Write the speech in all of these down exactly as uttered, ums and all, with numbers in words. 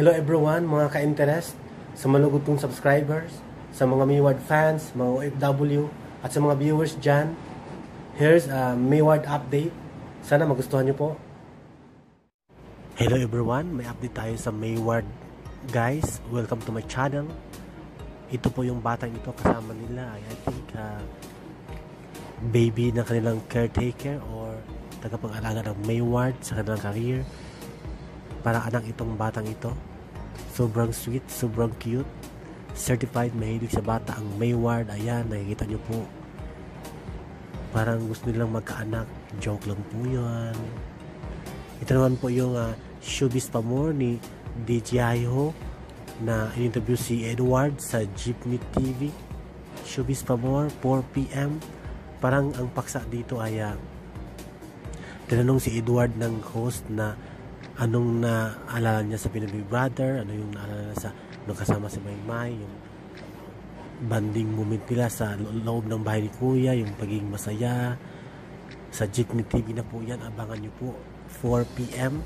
Hello everyone, mga ka-interest, sa malugod kong subscribers, sa mga Mayward fans, mga O F W, at sa mga viewers dyan. Here's a Mayward update. Sana magustuhan nyo po. Hello everyone, may update tayo sa Mayward. Guys, welcome to my channel. Ito po yung batang ito, kasama nila ay I think uh, baby ng kanilang caretaker or tagapag-alaga ng Mayward sa kanilang career. Parang anak itong batang ito. Sobrang sweet, sobrang cute. Certified mahilig sa bata ang Mayward. Ayan, nakikita nyo po. Parang gusto nilang magkaanak. Joke lang po yun. Ito naman po yung uh, showbiz pamor ni D J Ho na in-interview si Edward sa Jeepney T V. Showbiz pamor, four p m Parang ang paksa dito ay uh, tinanong si Edward ng host na anong naalala niya sa Pinoy Brother, ano yung naalala niya sa nung kasama si Maymay, yung banding moment nila sa lo loob ng bahay ni Kuya, yung pagiging masaya. Sa Jeepney T V na po yan, abangan nyo po, four p m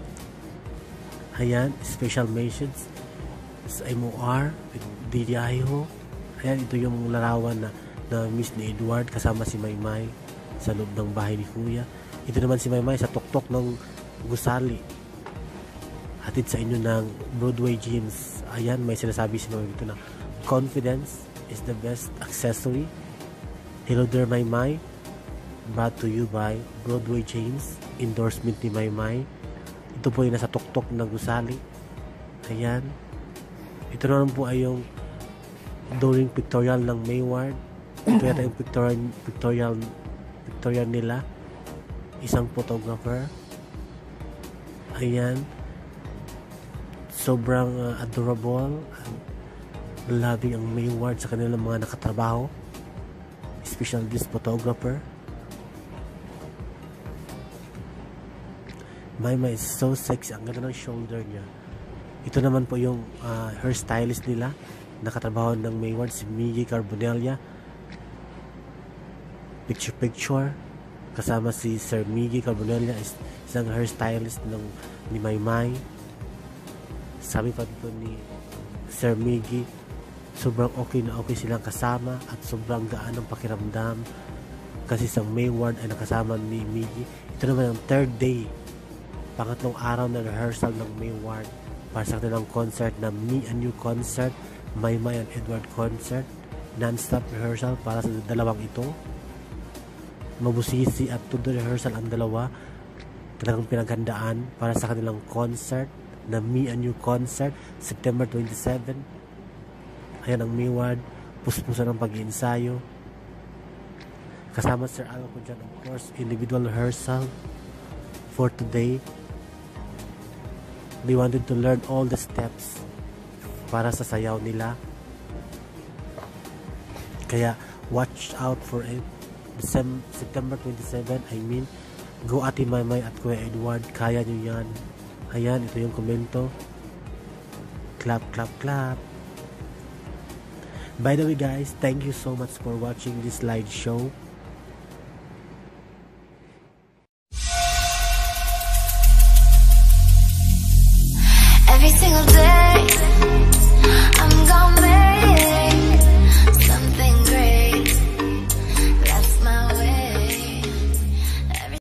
Ayan, special mentions sa M O R, D J Ho. Ayan, ito yung larawan na, na miss ni Edward kasama si Maymay sa loob ng bahay ni Kuya. Ito naman si Maymay sa tuktok ng gusali. Hatid sa inyo ng Broadway Jeans. Ayan, may sinasabi si Maymay dito na confidence is the best accessory. Hello there, Maymay. Brought to you by Broadway Jeans. Endorsement ni Maymay. Ito po yung nasa tuktok ng gusali. Ayan. Ito naman po ay yung during pictorial ng Mayward. Ito yata yung pictorial, pictorial, pictorial nila. Isang photographer. Ayan. Sobrang uh, adorable, loving ang Mayward sa kanilang mga nakatrabaho, especially this photographer. Maymay is so sexy, ang ganda ng shoulder niya. Ito naman po yung uh, hairstylist nila, nakatrabaho ng Mayward, si Miggy Carbonella. Picture picture kasama si Sir Miggy Carbonella, is isang hairstylist ng ni Maymay. Sabi pa dito ni Sir Miggy, sobrang okay na okay silang kasama at sobrang gaan ng pakiramdam kasi sa Mayward ay nakasama ni Miggy. Ito naman ang third day, pangatlong araw na rehearsal ng Mayward para sa kanilang concert na Me and You concert, Maymay and Edward concert. Non-stop rehearsal para sa dalawang ito. Mabusisi at todo rehearsal ang dalawa. Talagang pinaghandaan para sa kanilang concert na Me and You concert, September twenty-seven. Ayan ang Mayward, puspusan ng pag-iensayo. Kasama Sir Alco dyan, of course, individual rehearsal for today. They wanted to learn all the steps para sa sayaw nila. Kaya, watch out for it. December, September twenty-seven, I mean, go Ate Maymay at Kuya Edward, kaya nyo yan. Ayan, ito yung komento. Clap, clap, clap. By the way guys, thank you so much for watching this live show. Every single day